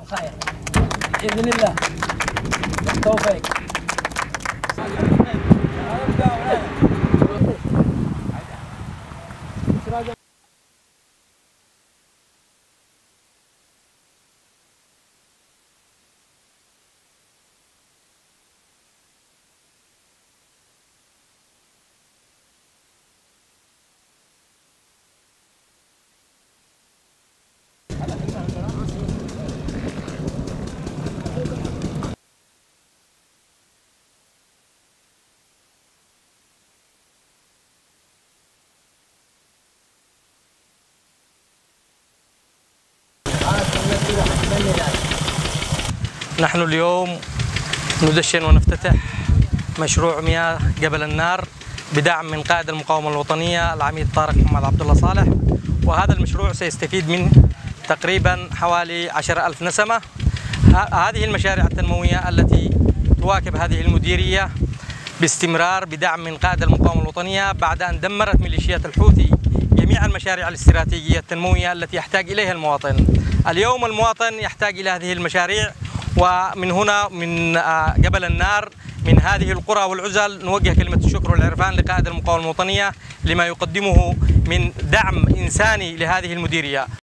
الخير بإذن الله. بالتوفيق. نحن اليوم ندشن ونفتتح مشروع مياه جبل النار بدعم من قائد المقاومة الوطنية العميد طارق محمد عبد الله صالح، وهذا المشروع سيستفيد منه تقريبا حوالي 10,000 نسمة. هذه المشاريع التنموية التي تواكب هذه المديرية باستمرار بدعم من قائد المقاومة الوطنية بعد أن دمرت ميليشيات الحوثي جميع المشاريع الاستراتيجية التنموية التي يحتاج إليها المواطن. اليوم المواطن يحتاج إلى هذه المشاريع، ومن هنا من جبل النار من هذه القرى والعزل نوجه كلمة الشكر والعرفان لقائد المقاومة الوطنية لما يقدمه من دعم إنساني لهذه المديرية.